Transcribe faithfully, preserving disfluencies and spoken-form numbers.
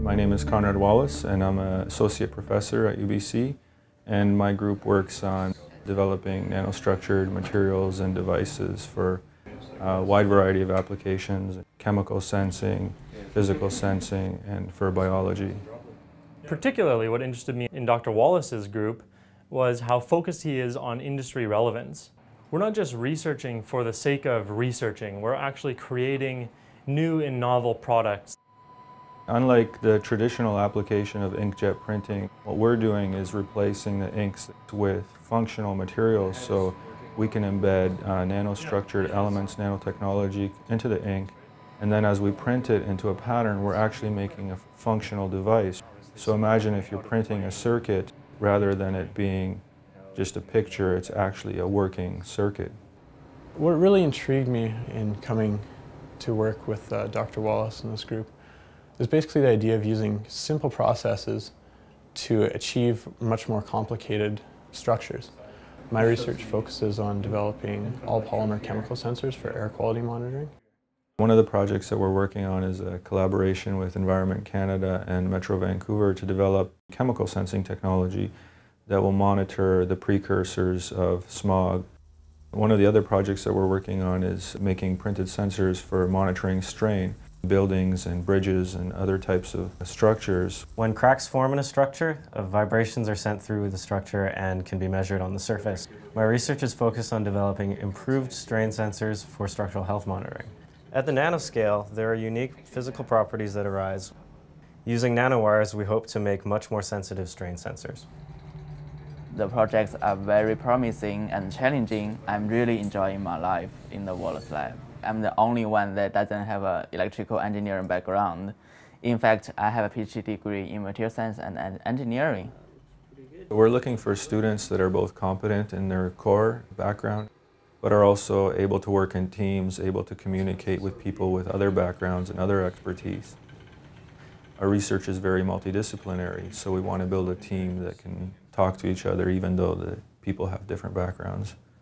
My name is Conrad Wallace and I'm an associate professor at U B C, and my group works on developing nanostructured materials and devices for a wide variety of applications: chemical sensing, physical sensing, and for biology. Particularly what interested me in Doctor Wallace's group was how focused he is on industry relevance. We're not just researching for the sake of researching, we're actually creating new and novel products. Unlike the traditional application of inkjet printing, what we're doing is replacing the inks with functional materials, so we can embed uh, nanostructured elements, nanotechnology into the ink, and then as we print it into a pattern, we're actually making a functional device. So imagine if you're printing a circuit, rather than it being just a picture, it's actually a working circuit. What really intrigued me in coming to work with uh, Doctor Wallace and this group is basically the idea of using simple processes to achieve much more complicated structures. My research focuses on developing all-polymer chemical sensors for air quality monitoring. One of the projects that we're working on is a collaboration with Environment Canada and Metro Vancouver to develop chemical sensing technology that will monitor the precursors of smog. One of the other projects that we're working on is making printed sensors for monitoring strain, buildings and bridges and other types of structures. When cracks form in a structure, uh, vibrations are sent through the structure and can be measured on the surface. My research is focused on developing improved strain sensors for structural health monitoring. At the nanoscale, there are unique physical properties that arise. Using nanowires, we hope to make much more sensitive strain sensors. The projects are very promising and challenging. I'm really enjoying my life in the Wallace Lab. I'm the only one that doesn't have an electrical engineering background. In fact, I have a PhD degree in material science and engineering. We're looking for students that are both competent in their core background, but are also able to work in teams, able to communicate with people with other backgrounds and other expertise. Our research is very multidisciplinary, so we want to build a team that can talk to each other even though the people have different backgrounds.